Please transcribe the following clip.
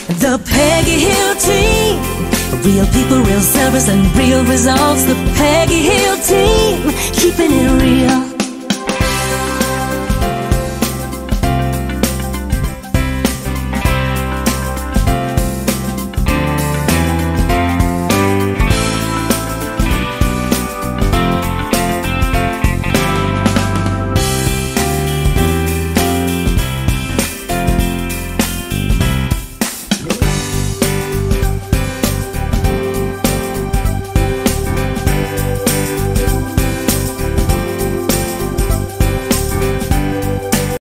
The Peggy Hill Team. Real people, real service, and real results. The Peggy Hill Team. Keeping it real.